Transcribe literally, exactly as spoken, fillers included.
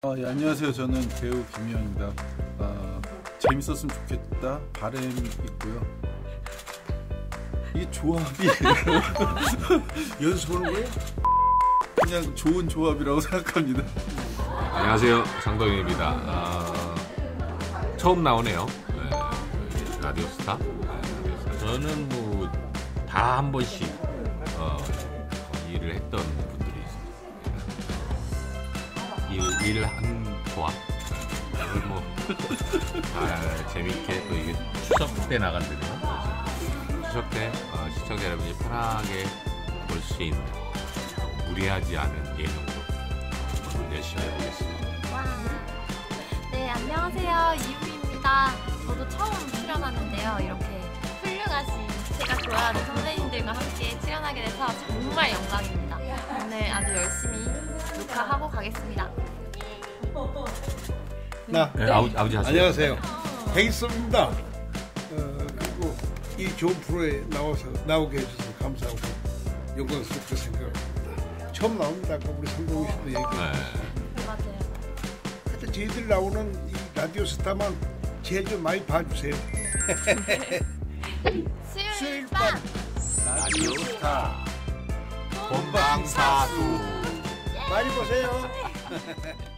아, 예, 안녕하세요. 저는 배우 김희영입니다. 아, 재밌었으면 좋겠다 바람이 있고요. 이 조합이 연습하는 거예요? 그냥 좋은 조합이라고 생각합니다. 안녕하세요, 장동윤입니다. 아, 처음 나오네요. 네, 라디오스타. 네, 라디오스타. 저는 뭐 다 한 번씩 어, 일을 했던 분들이 있습니다. 일, 일한 조합. 오늘 뭐 아, 재밌게 또 이게 추석 때 나간다네요. 추석 때 어, 시청자 여러분이 편하게 볼 수 있는 무리하지 않은 예능으로 열심히 해보겠습니다. 와. 네, 안녕하세요. 이유리입니다. 저도 처음 출연하는데요. 이렇게 훌륭하신 제가 좋아하는 선배님들과 함께 출연하게 돼서 정말 영광입니다. 오늘 아주 열심히 녹화하고 가겠습니다. 나 네, 아버지, 아버지 하세요. 안녕하세요. 백일섭입니다. 어, 그리고 이 좋은 프로에 나와서 나오게 해주셔서 감사하고 영광스럽게 생각합니다. 처음 나옵니다. 아까 우리 성동희 씨도 얘기했고. 네. 맞아요. 하여튼 저희들 나오는 이 라디오 스타만 제일 좀 많이 봐주세요. 수요일 밤 라디오스타 본방사수. 많이 보세요.